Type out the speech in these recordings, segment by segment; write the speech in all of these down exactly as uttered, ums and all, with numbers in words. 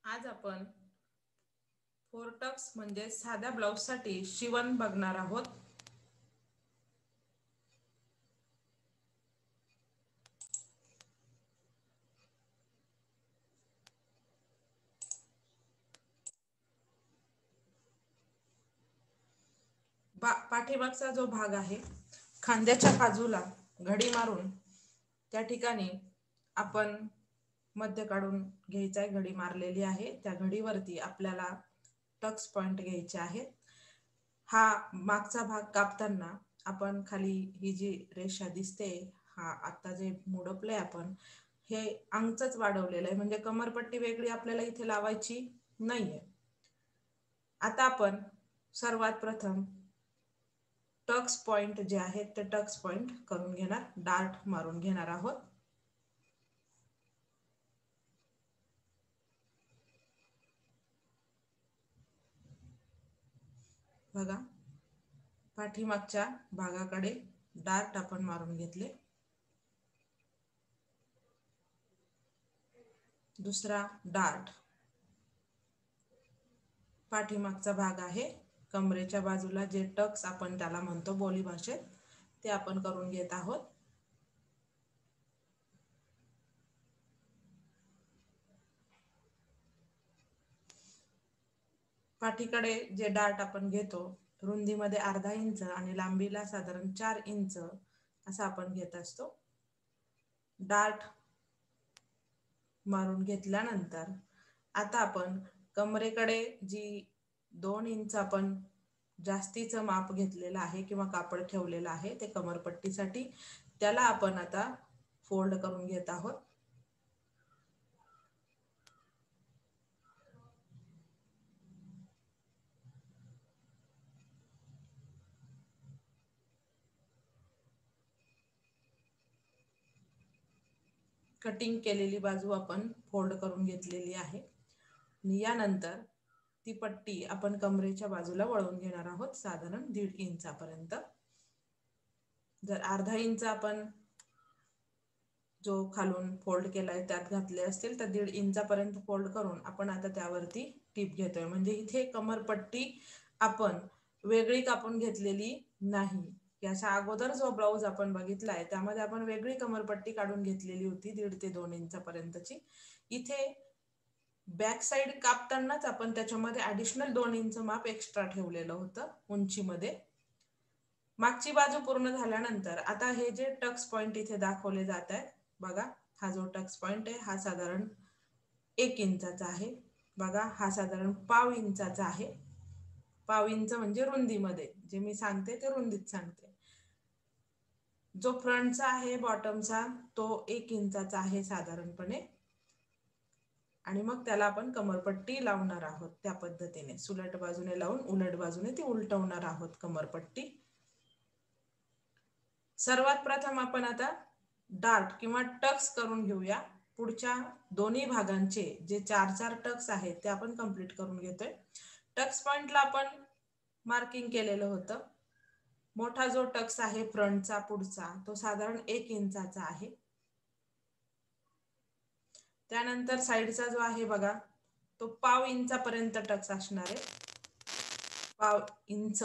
आज आपण four tucks म्हणजे साध्या ब्लाउज साठी शिवण बघणार आहोत। पाठीमागचा जो भाग आहे खांद्याच्या बाजूला घडी मारून त्या ठिकाणी आपण मध्य काढून घ्यायचा आहे। घडी मारलेली आहे, त्या घडीवरती आपल्याला टक्स पॉइंट घ्यायचे आहेत। हा मागचा भाग कापताना आपण खाली ही जी रेषा दिसते, हा आता जे मोडपलंय आपण हे अंगच वाढवलेलं आहे, म्हणजे कमरपट्टी वेगळी आपल्याला इथे लावायची नाहीये। आता आपण सर्वात प्रथम टक्स पॉइंट जे आहेत ते टक्स पॉइंट करून घेणार, डार्ट मारून घेणार आहोत। बघा, पाठीमागच्या भागाकडे डार्ट आपण मारून घेतले। दुसरा डार्ट पाठीमागचा भाग आहे, कमरेच्या बाजूला जे टक्स आपण त्याला म्हणतो बोली भाषेत, ते आपण करून घेत आहोत। पाठीकडे जे डार्ट आपण घेतो, रुंदीमध्ये अर्धा इंच आणि लांबीला साधारण चार इंच असा आपण घेत असतो। डार्ट मारून घेतल्यानंतर आता आपण कमरेकडे जी दोन इंच आपण जास्तीचं माप घेतलेलं आहे किंवा कापड ठेवलेलं आहे ते कमरपट्टीसाठी, त्याला आपण आता फोल्ड करून घेत आहोत। कटिंग केलेली बाजू आपण फोल्ड करून घेतलेली आहे आणि यानंतर ती पट्टी आपण कमरेच्या बाजूला वळवून घेणार आहोत, साधारण दीड इंचापर्यंत। जर अर्धा इंच आपण जो खालून फोल्ड केलाय त्यात घातले असतील तर दीड इंचापर्यंत फोल्ड करून आपण आता त्यावरती टीप घेतोय, म्हणजे इथे कमरपट्टी आपण वेगळी कापून घेतलेली नाही। याच्या अगोदर जो ब्लाउज आपण बघितलाय त्यामध्ये आपण वेगळी कमरपट्टी काढून घेतलेली होती दीड ते दोन इंचापर्यंतची। इथे बॅक साइड कापतानाच आपण त्याच्यामध्ये ऍडिशनल दोन इंच माप एक्स्ट्रा ठेवलेलं होतं उंचीमध्ये। मागची बाजू पूर्ण झाल्यानंतर आता हे जे टक्स पॉइंट इथे दाखवले जात आहेत, बघा हा जो टक्स पॉइंट आहे हा साधारण एक इंचाचा आहे। बघा हा साधारण पाव इंचाचा आहे। पाव इंच म्हणजे रुंदीमध्ये, जे मी सांगते ते रुंदीत सांगते। जो फ्रंटचा आहे बॉटमचा तो एक इंचाचा आहे साधारणपणे, आणि मग त्याला आपण कमरपट्टी लावणार आहोत त्या पद्धतीने, सुलट बाजूने लावून उलट बाजूने ती उलटवणार आहोत कमरपट्टी। सर्वात प्रथम आपण आता डार्ट किंवा टक्स करून घेऊया। पुढच्या दोन्ही भागांचे जे चार चार टक्स आहेत ते आपण कंप्लीट करून घेतोय। टक्स पॉइंटला आपण मार्किंग केलेलं होतं। मोठा जो टक्स आहे फ्रंटचा पुढचा तो साधारण एक इंचाचा आहे। त्यानंतर साइडचा जो आहे बघा तो पाव इंचापर्यंत टक्स असणार आहे। पाव इंच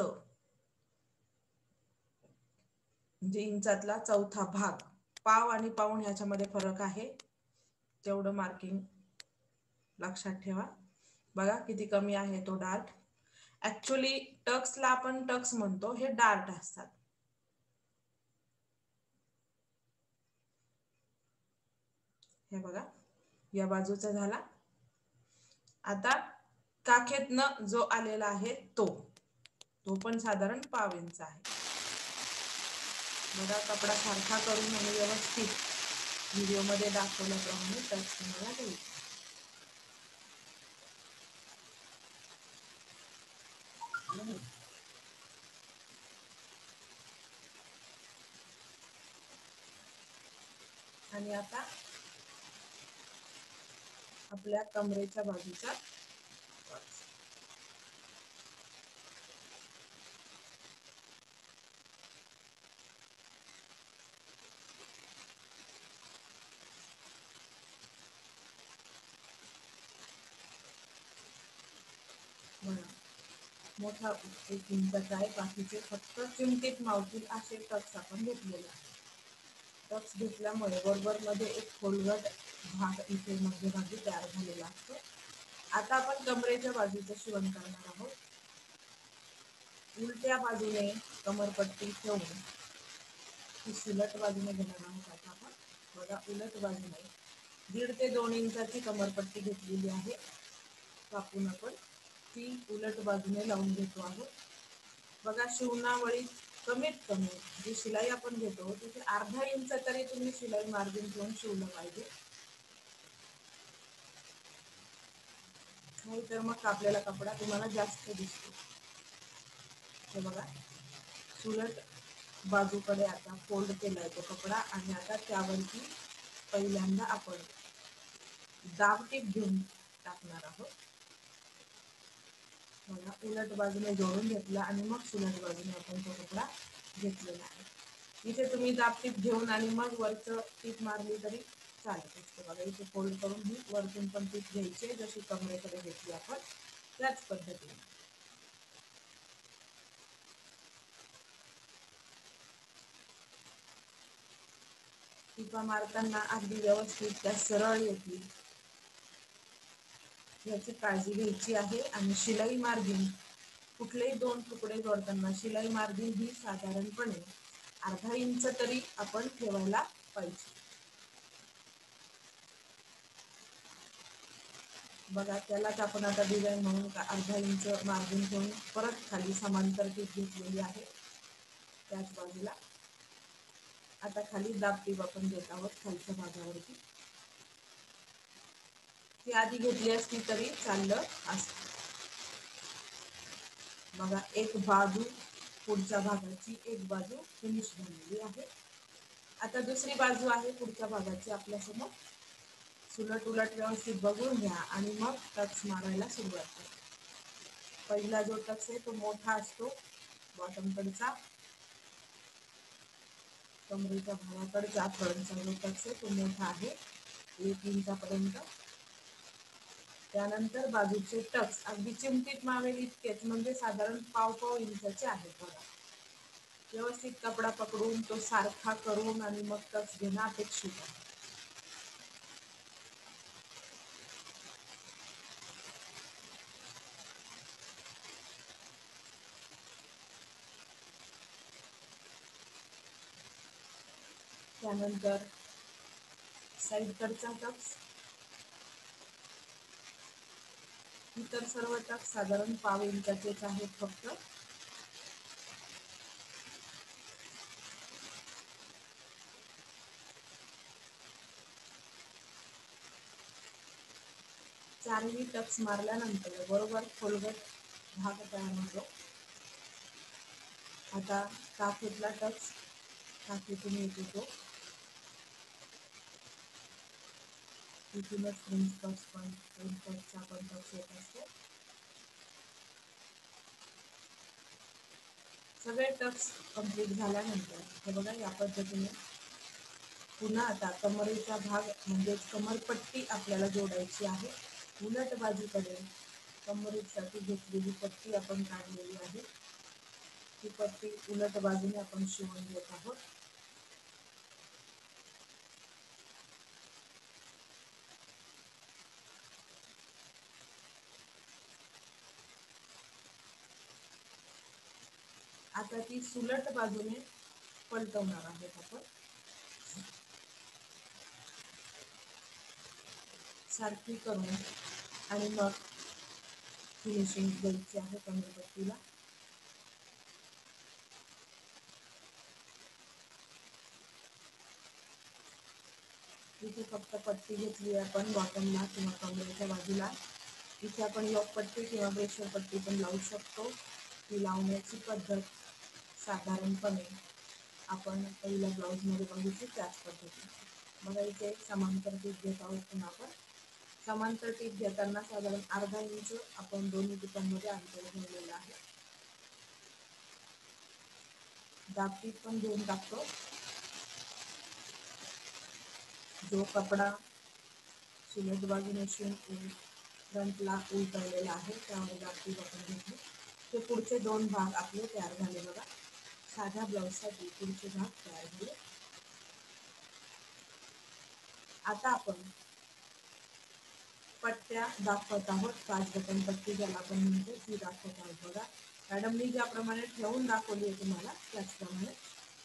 म्हणजे इंचातला चौथा भाग। पाव आणि पाऊण ह्याच्यामध्ये फरक आहे, तेवढं मार्किंग लक्षात ठेवा। बघा किती कमी आहे तो डार्ट। ऍक्च्युअली टक्सला आपण टक्स म्हणतो, हे डार्ट असतात। हे बघा या बाजूचा झाला। आता काखेतनं जो आलेला आहे तो तो पण साधारण पाव इंच आहे। बघा कपडा सारखा करून आणि व्यवस्थित व्हिडिओ मध्ये दाखवल्याप्रमाणे टक्स तुम्हाला देईल। आणि आता आपल्या कमरेच्या बाजूचा मोठा एक इंचाचा आहे, बाकीचे फक्त चिमटीत मावतील असे टक्स आपण घेतलेले आहे. टक्स घेतल्यामुळे बरोबर मध्ये एक खोलगट भाग इथे मध्यभागी तयार झालेला असतो. आता आपण कमरेच्या बाजूचं शिवण करणार आहोत. उलट्या बाजूने कमरपट्टी ठेवून ती सुलट बाजूने घेणार आहोत. आता आपण बघा, उलट बाजूने दीड ते दोन इंचाची कमरपट्टी घेतलेली आहे. कापून आपण ती उलट बाजूने लावून घेतो आहोत. बघा, शिवणावळी कमीत कमी जी शिलाई आपण घेतो तिथे अर्धा इंच तरी तुम्ही शिलाई मार्जिन ठेवून शिवलं पाहिजे, नाही तर मग आपल्याला कपडा तुम्हाला जास्त दिसतो. हे बघा, सुलट बाजूकडे आता फोल्ड केलाय तो कपडा आणि आता त्यावरती पहिल्यांदा आपण दाबटीप घेऊन टाकणार आहोत. बघा, उलट बाजूने जोडून घेतला आणि मग सुलट बाजूने आपण तो कपडा घेतलेला आहे. इथे तुम्ही दाबटीप घेऊन आणि मग वरचं टीप मारली तरी चालेल. बघा, इथे फोल्ड करून ही वरतून पण टीप घ्यायची, जशी कमरेकडे घेतली आपण त्याच पद्धतीने. टिपा मारताना अगदी व्यवस्थित त्या सरळ येतील याची काळजी घ्यायची आहे. आणि शिलाई मार्जिन कुठलेही दोन तुकडे जोडताना शिलाई मार्जिन ही साधारणपणे अर्धा इंच तरी आपण ठेवायला पाहिजे. बघा, त्यालाच आपण आता डिझाईन म्हणून अर्धा इंच मार्जिन ठेवून परत खाली समांतर टीप घेतलेली आहे त्याच बाजूला. आता खाली दाब टीप आपण देत आहोत खालच्या भागावरती. ती आधी घेतली असती तरी चाललं असतं. बघा, एक बाजू पुढच्या भागाची एक बाजू फिनिश झालेली आहे. आता दुसरी बाजू आहे पुढच्या भागाची आपल्या समोर. सुलट उलट व्यवस्थित बघून घ्या आणि मग टक्स मारायला सुरुवात करा. पहिला जो टक्स आहे तो मोठा असतो बॉटम कडचा, कमरेच्या भागाकडचा फ्रंटचा जो टक्स आहे तो मोठा आहे एक इंचापर्यंत. त्यानंतर बाजूचे टक्स अगदी चिमटीत मावेल इतकेच, म्हणजे साधारण पाव पाव इंचाचे आहेत. बघा, व्यवस्थित कपडा पकडून तो सारखा करून आणि मग टक्स घेणं अपेक्षित आहे. त्यानंतर साईड कडचा टक्स, इतर सर्व टक्स साधारण पाव इंचाचेच आहेत फक्त. चारही टक्स मारल्यानंतर बरोबर खोलगट भाग तयार होतो. आता काखेतला टक्स काखेतून येत होतो, इथूनच फ्रेंच टक्स पण फ्रेंच टक्सचा पण टक्स येत असतो. सगळे टक्स कंप्लीट झाल्यानंतर हे बघा, या पद्धतीने पुन्हा आता कमरेचा भाग म्हणजेच कमरपट्टी आपल्याला जोडायची आहे. उलट बाजूकडे कमरेसाठी घेतलेली पट्टी आपण काढलेली आहे, ती पट्टी उलट बाजूने आपण शिवून घेत आहोत. आता ती सुलट बाजूने पलटवणार आहोत आपण. सारखी करून आणि मग फिनिशिंग द्यायची आहे कमरपट्टीला. इथे फक्त पट्टी घेतली आपण बॉटमला किंवा कमरेच्या बाजूला. इथे आपण योक पट्टी किंवा ब्रेशर पट्टी पण लावू शकतो. ती लावण्याची पद्धत साधारणपणे आपण पहिल्या ब्लाऊजमध्ये बघितली त्याच पद्धतीने. बघा, इथे एक समांतर टीप घेत आहोत. पुन्हा आपण समांतर टीप घेताना साधारण अर्धा इंच आपण दोन्ही टिपांमध्ये अंतर ठेवलेलं आहे. दाब टीप पण घेऊन टाकतो. जो कपडा सुलट बाजूने शिवून फ्रंटला उलटवलेला आहे त्यावर दाब टीप आपण घेतली. हे पुढचे दोन भाग आपले तयार झाले बघा. साध्या ब्लाऊजसाठी पुढचे भाग तयार झाले. आता आपण पट्ट्या दाखवत आहोत. काज बटन पट्टी ज्याला आपण म्हणतो ती दाखवत आहोत बघा. मॅडमनी ज्याप्रमाणे ठेवून दाखवली आहे तुम्हाला त्याचप्रमाणे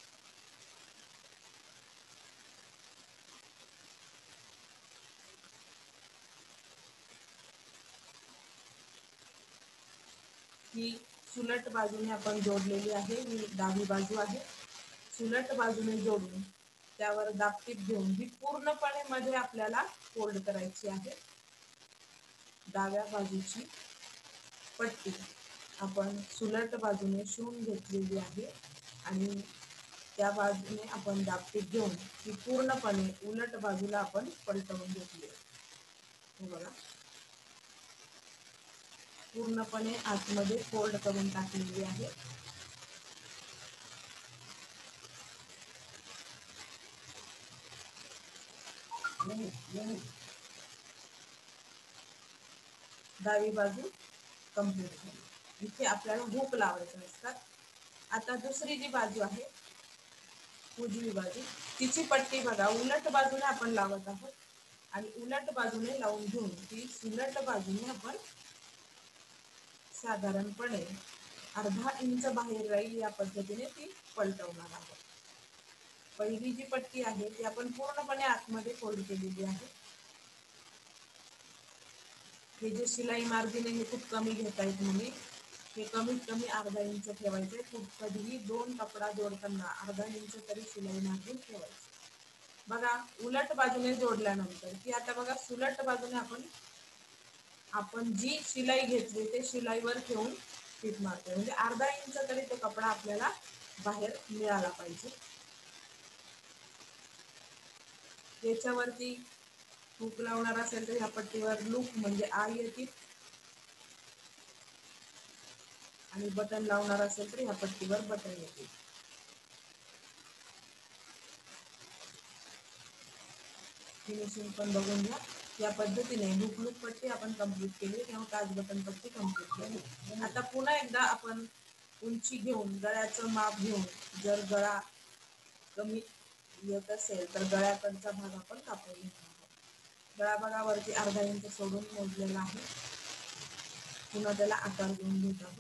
ही सुलट बाजूने आपण जोडलेली आहे. ही डावी बाजू आहे. सुलट बाजूने जोडून त्यावर दाबटीप घेऊन ही पूर्णपणे मध्ये आपल्याला फोल्ड करायची आहे. डाव्या बाजूची पट्टी आपण सुलट बाजूने शिवून घेतलेली आहे आणि त्या बाजूने आपण दाबटीप घेऊन ती पूर्णपणे उलट बाजूला आपण पलटवून घेतली. हे बघा, पूर्णपणे आतमध्ये फोल्ड करून टाकलेली आहे. डावी बाजू कंप्लीट झाली. इथे आपल्याला हुक लावायचे असतात. आता दुसरी जी बाजू आहे उजवी बाजू, तिची पट्टी बघा उलट बाजूने आपण लावत आहोत आणि उलट बाजूने लावून घेऊन ती सुलट बाजूने आपण साधारणपणे अर्धा इंच बाहेर राहील या पद्धतीने ती पलटवणार आहोत. पहिली जी पट्टी आहे ती आपण पूर्णपणे आतमध्ये फोल्ड केलेली आहे. हे जे शिलाई मार्जिन हे खूप कमी घेता येत नाही. हे कमीत कमी अर्धा इंच ठेवायचे. खूप कधीही दोन कपडा जोडताना अर्धा इंच तरी शिलाई मार्जिन ठेवायचे. बघा, उलट बाजूने जोडल्यानंतर की आता बघा सुलट बाजूने आपण आपण जी शिलाई घेतली ते शिलाईवर ठेवून टीप मारतोय. म्हणजे अर्धा इंच तरी तो कपडा आपल्याला बाहेर मिळाला पाहिजे. याच्यावरती हुक लावणार असेल तर ह्या पट्टीवर लूप म्हणजे आई येते आणि बटन लावणार असेल तर ह्या पट्टीवर बटन येते. फिनिशिंग पण बघून घ्या. या पद्धतीने हुक लूप पट्टी आपण कंप्लीट केली किंवा काज बटन पट्टी कंप्लीट केली. आता पुन्हा एकदा आपण उंची घेऊन गळ्याचं माप घेऊन जर गळा कमी येत असेल तर गळ्याकडचा भाग आपण कापून घेणार आहोत. गळा भागावरती अर्धा इंच सोडून मोजलेला आहे. पुन्हा त्याला आकार देऊन घेत आहोत.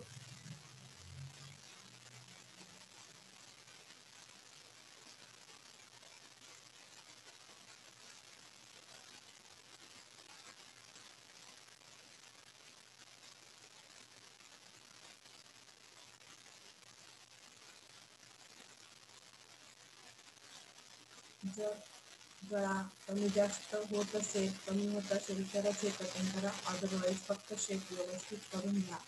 जर गळा कमी जास्त होत असेल कमी होत असेल तरच हे कटिंग करा. अदरवाईज फक्त शेप व्यवस्थित करून घ्या.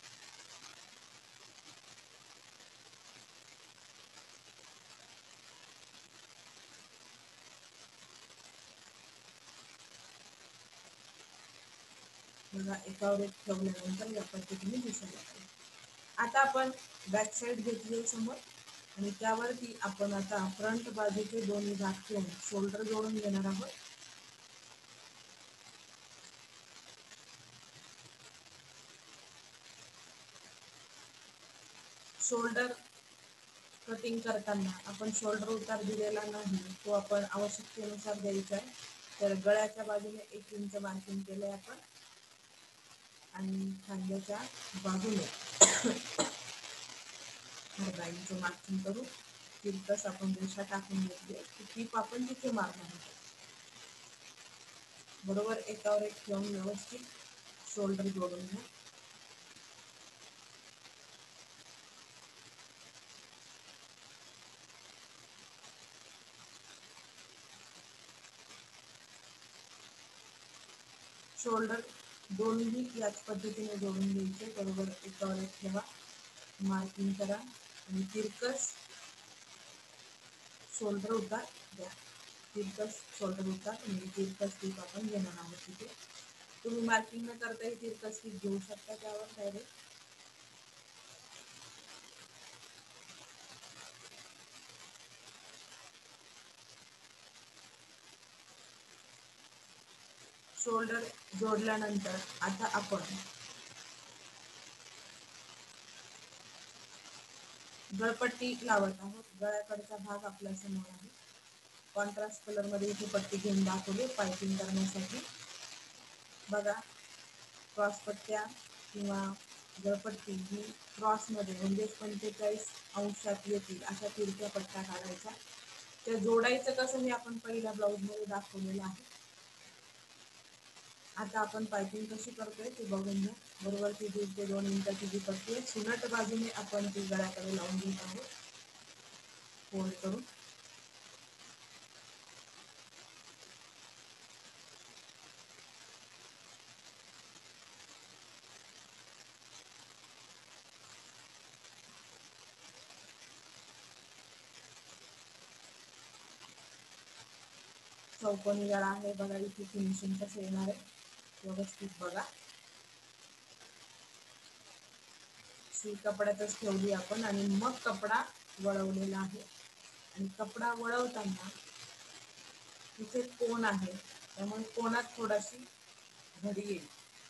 बघा, एकावर एक ठेवल्यानंतर या पद्धतीने दिसायला पाहिजे. आता आपण बॅक साईड घेतली समोर आणि त्यावरती आपण आता फ्रंट बाजूचे दोन्ही भाग ठेवून शोल्डर जोडून घेणार आहोत. शोल्डर कटिंग करताना आपण शोल्डर उतार दिलेला नाही, तो आपण आवश्यकतेनुसार द्यायचा आहे. तर गळ्याच्या बाजूने एक इंच मार्किंग केलंय आपण आणि खांद्याच्या बाजूने अर्धा इंच मार्किंग करू. तिरकस आपण रेषा टाकून घेतली. टीप आपण तिथे मारणार आहोत. बरोबर एकावर एक ठेवून व्यवस्थित शोल्डर जोडून घ्या. शोल्डर दोन्ही याच पद्धतीने जोडून घ्यायचे. बरोबर एकावर एक ठेवा, मार्किंग करा आणि तिरकस शोल्डर उतार द्या. तिरकस शोल्डर उतार म्हणजे तिरकस टीप आपण घेणार आहोत. तिथे तुम्ही मार्किंग न करताही तिरकस टीप घेऊ शकता त्यावर डायरेक्ट. शोल्डर जोडल्यानंतर आता आपण गळपट्टी लावत आहोत. गळ्याकडचा भाग आपल्या समोर आहे. कॉन्ट्रास्ट कलर मध्ये इथे पट्टी घेऊन दाखवली पायपिंग करण्यासाठी. बघा, क्रॉस पट्ट्या किंवा गळपट्टी ही क्रॉसमध्ये म्हणजे पंचेचाळीस अंशात येतील अशा तिरक्या पट्ट्या काढायच्या. त्या जोडायचं कसं हे आपण पहिल्या ब्लाऊजमध्ये दाखवलेलं आहे. आता आपण पायपिंग कशी करतोय ते बघून घ्या. बरोबर ती दीड ते दोन इंचाची जी पट्टी आहे, सुनट बाजूने आपण ती गळ्याकडे लावून घेत आहोत फोल्ड करून. चौकोनी गळा आहे बघा, इथे फिनिशिंग कसं येणार आहे व्यवस्थित बघा. शी कपड्यातच ठेवली आपण आणि मग कपडा वळवलेला आहे. आणि कपडा वळवताना इथे कोण आहे त्यामुळे कोणात थोडाशी घडी येईल.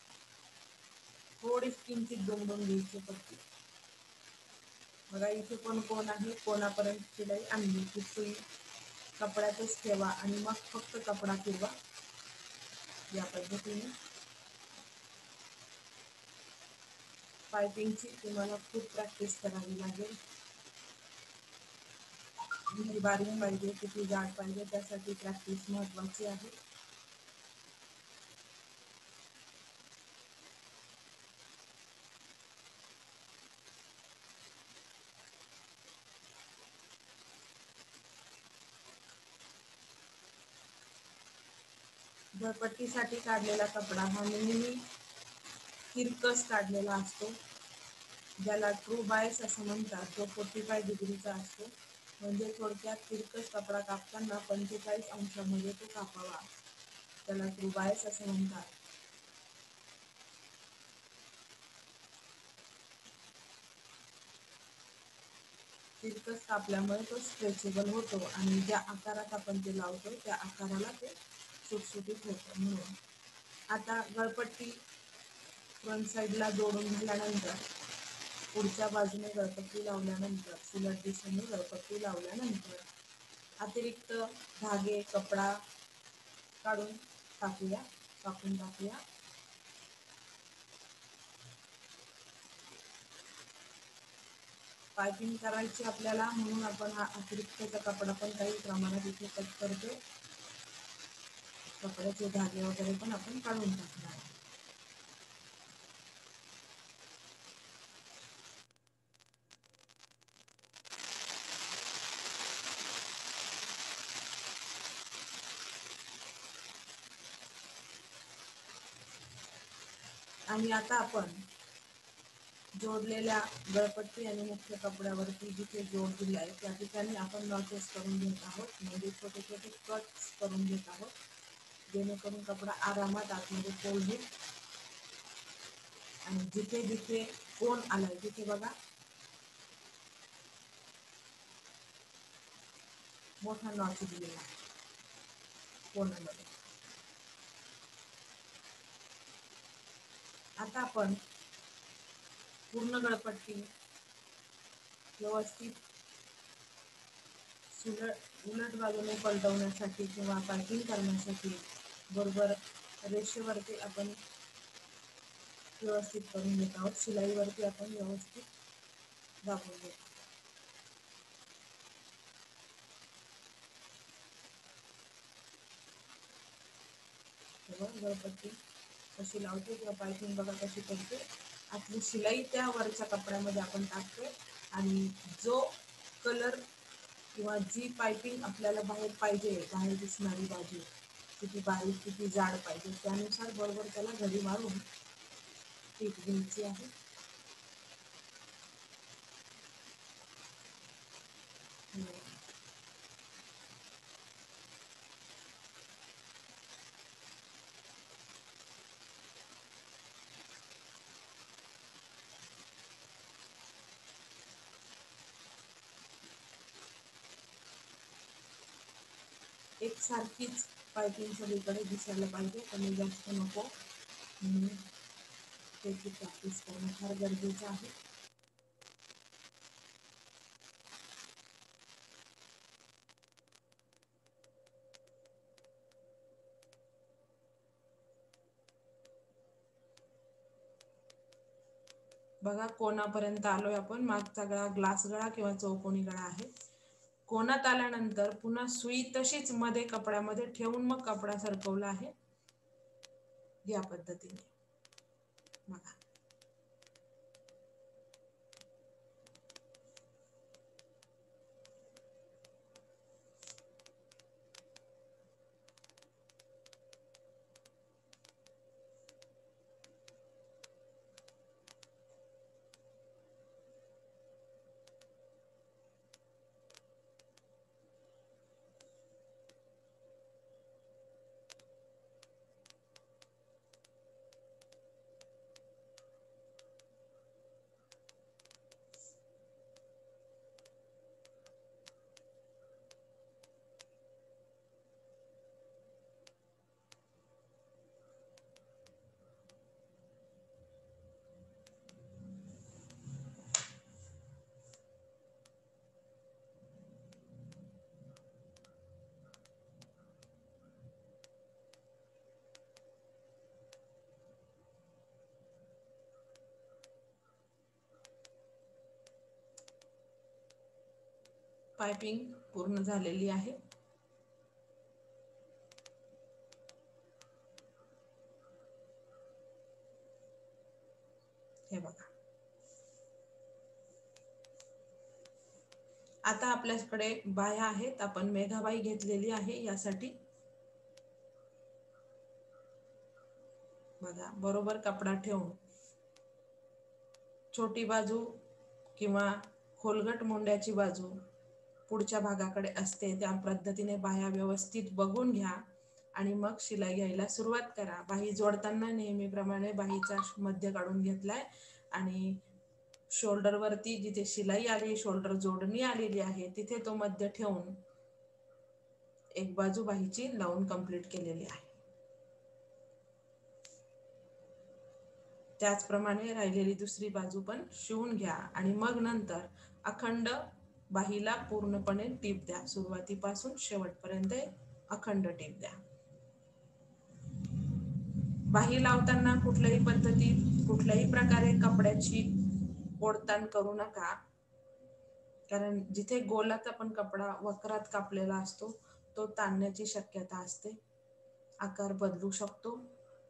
थोडी किंचित दुमडून घ्यायची पट्टी. बघा इथे पण कोण आहे, कोणापर्यंत शिलाई आणली की सुई कपड्यातच ठेवा आणि मग फक्त कपडा फिरवा या पद्धतीने. पायपिंगची तुम्हाला खूप प्रॅक्टिस करावी लागेल. किती बारीक पाहिजे, किती जाड पाहिजे, त्यासाठी प्रॅक्टिस महत्वाची आहे. गळपट्टीसाठी काढलेला कपडा हा नेहमी तिरकस काढलेला असतो, ज्याला ट्रू बायस असं म्हणतात, जो फोर्टी फाय डिग्रीचा असतो. म्हणजे थोडक्यात तिरकस कपडा कापताना पंचेचाळीस अंशामध्ये तो कापावा, त्याला ट्रू बायस असं म्हणतात. तिरकस कापल्यामुळे तो स्ट्रेचेबल होतो आणि ज्या आकारात आपण ते लावतो त्या आकाराला ते सुटसुटीत होतं म्हणून. आता गळपट्टी फ्रंट साईडला जोडून झाल्यानंतर पुढच्या बाजूने गळपट्टी लावल्यानंतर उलट दिशेने गळपट्टी लावल्यानंतर अतिरिक्त धागे कपडा काढून टाकूया टाकून टाकूया. पायपिंग करायची आपल्याला म्हणून आपण हा अतिरिक्तचा कपडा पण काही प्रमाणात इथे कट करतो. कपड्याचे धागे वगैरे पण आपण काढून टाकणार. आणि आता आपण जोडलेल्या गळपट्टी आणि मुख्य कपड्यावरती जिथे जोड दिले आहे त्या ठिकाणी आपण नॉचेस करून घेत आहोत, म्हणजे छोटे छोटे कट्स करून घेत आहोत, जेणेकरून कपडा आरामात आतमध्ये फोल्ड होईल. आणि जिथे जिथे कोण आलाय तिथे बघा मोठा नॉच दिलेला आहे कोणामध्ये. आता आपण पूर्ण गळपट्टी व्यवस्थित सुलट उलट बाजूने पलटवण्यासाठी किंवा पायपिंग करण्यासाठी बरोबर रेषेवरती आपण व्यवस्थित करून घेत आहोत. शिलाईवरती आपण व्यवस्थित दाबून घेतो. गळपट्टी कशी लावते किंवा पायपिंग बघा कशी करते. आपली शिलाई त्या वरच्या कपड्यामध्ये आपण टाकतोय आणि जो कलर किंवा जी पायपिंग आपल्याला बाहेर पाहिजे, बाहेर दिसणारी बाजू किती बारीक किती जाड पाहिजे त्यानुसार बरोबर त्याला घडी मारून टीप घ्यायची आहे. एक सारखीच पायपिंग सगळीकडे दिसायला पाहिजे, कमी जास्त नको, म्हणून त्याची प्रॅक्टिस करणं फार गरजेचं आहे. बघा कोणापर्यंत आलोय आपण. मागचा गळा ग्लास गळा किंवा चौकोनी गळा आहे. कोणात आल्यानंतर पुन्हा सुई तशीच मध्ये कपड्यामध्ये ठेवून मग कपडा सरकवला आहे या पद्धतीने. बघा पाइपिंग पूर्ण झालेली आहे. हे बघा. आता आपल्याकडे बाह्या आहेत. आपण मेघाबाई घेतलेली आहे यासाठी. बघा बरोबर कपडा ठेवून छोटी बाजू किंवा खोलगट मोंड्याची बाजू पुढच्या भागाकडे असते त्या पद्धतीने बाह्या व्यवस्थित बघून घ्या आणि मग शिलाई घ्यायला सुरुवात करा. बाही जोडताना नेहमीप्रमाणे बाहीचा मध्य काढून घेतलाय आणि शोल्डर वरती जिथे शिलाई आली, शोल्डर जोडणी आलेली आहे तिथे तो मध्य ठेवून एक बाजू बाहीची लावून कंप्लीट केलेली आहे. त्याचप्रमाणे राहिलेली दुसरी बाजू पण शिवून घ्या आणि मग नंतर अखंड बाहीला पूर्णपणे टीप द्या. सुरुवातीपासून शेवटपर्यंत अखंड टीप द्या. बाही लावताना कुठल्याही पद्धतीत कुठल्याही प्रकारे कपड्याची ओढताण करू नका, कारण जिथे गोलात आपण कपडा वक्रात कापलेला असतो तो ताणण्याची शक्यता असते, आकार बदलू शकतो.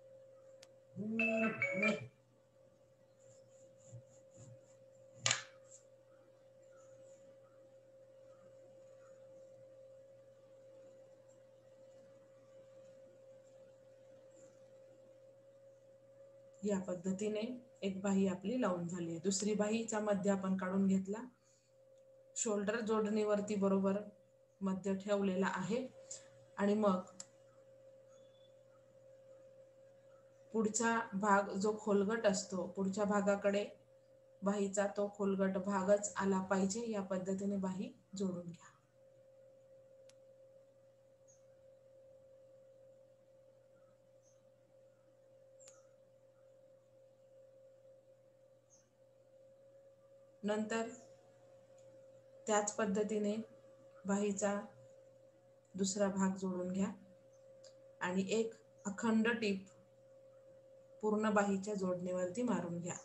या पद्धतीने एक बाही आपली लावून झाली. दुसरी बाहीचा मध्य आपण काढून घेतला. शोल्डर जोडणीवरती बरोबर मध्य ठेवलेला आहे आणि मग पुढचा भाग जो खोलगट असतो, पुढच्या भागाकडे बाहीचा तो खोलगट भागच आला पाहिजे या पद्धतीने बाही जोडून घ्या. नंतर त्याच पद्धतीने बाहीचा दुसरा भाग जोडून घ्या आणि एक अखंड टीप पूर्ण बाहीच्या जोडणीवरती मारून घ्या.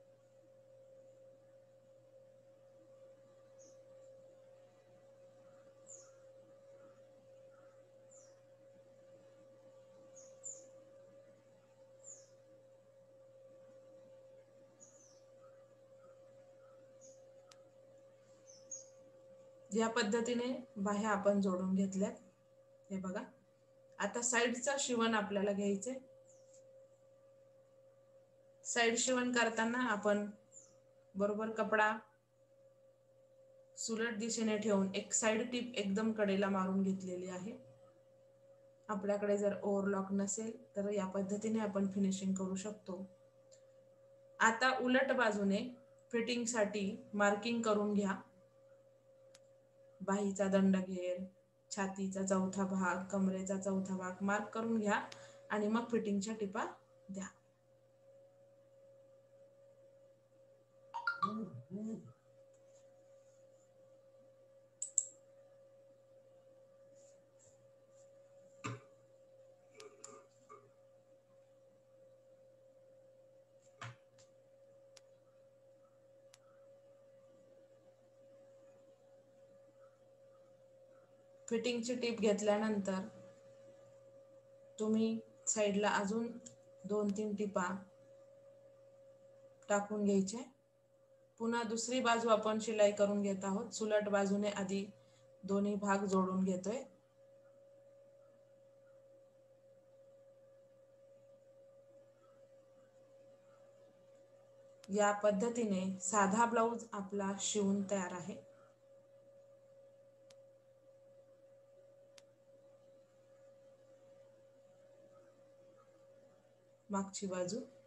या पद्धतीने बाह्या आपण जोडून घेतल्यात. हे बघा. आता साइडचा शिवण आपल्याला घ्यायचे. साइड शिवण करताना आपण बरोबर कपडा सुलट दिशेने ठेवून एक साइड टीप एकदम कडेला मारून घेतलेली आहे. आपल्याकडे जर ओव्हरलॉक नसेल तर या पद्धतीने आपण फिनिशिंग करू शकतो. आता उलट बाजूने फिटिंग साठी मार्किंग करून घ्या. बाहीचा दंडघेर, छातीचा चौथा भाग, कमरेचा चौथा भाग मार्क करून घ्या आणि मग फिटिंगच्या टिपा द्या. फिटिंगची टीप घेतल्यानंतर तुम्ही साईडला अजून दोन तीन टिपा टाकून घ्यायचे। पुन्हा दुसरी बाजू आपण शिलाई करून घेत आहोत। सुलट बाजूने आधी दोन्ही भाग जोडून घेतोय। या पद्धतीने साधा ब्लाउज आपला शिवून तयार आहे। मागची बाजू